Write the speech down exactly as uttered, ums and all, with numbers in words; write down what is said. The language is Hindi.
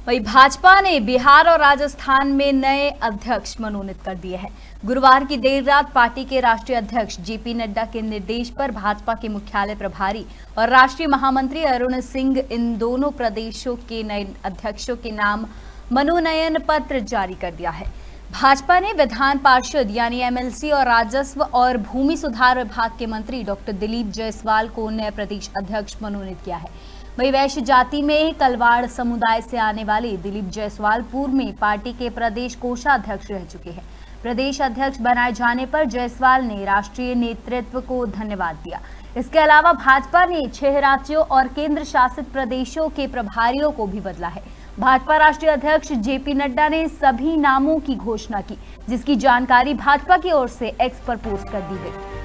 वहीं भाजपा ने बिहार और राजस्थान में नए अध्यक्ष मनोनीत कर दिए हैं। गुरुवार की देर रात पार्टी के राष्ट्रीय अध्यक्ष जेपी नड्डा के निर्देश पर भाजपा के मुख्यालय प्रभारी और राष्ट्रीय महामंत्री अरुण सिंह इन दोनों प्रदेशों के नए अध्यक्षों के नाम मनोनयन पत्र जारी कर दिया है। भाजपा ने विधान पार्षद यानी एमएलसी और राजस्व और भूमि सुधार विभाग के मंत्री डॉक्टर दिलीप जायसवाल को नए प्रदेश अध्यक्ष मनोनीत किया है। वही वैश्य जाति में कलवाड़ समुदाय से आने वाले दिलीप जायसवाल पूर्व में पार्टी के प्रदेश कोषाध्यक्ष रह चुके हैं। प्रदेश अध्यक्ष बनाए जाने पर जायसवाल ने राष्ट्रीय नेतृत्व को धन्यवाद दिया। इसके अलावा भाजपा ने छह राज्यों और केंद्र शासित प्रदेशों के प्रभारियों को भी बदला है। भाजपा राष्ट्रीय अध्यक्ष जेपी नड्डा ने सभी नामों की घोषणा की, जिसकी जानकारी भाजपा की ओर से एक्स पर पोस्ट कर दी गई।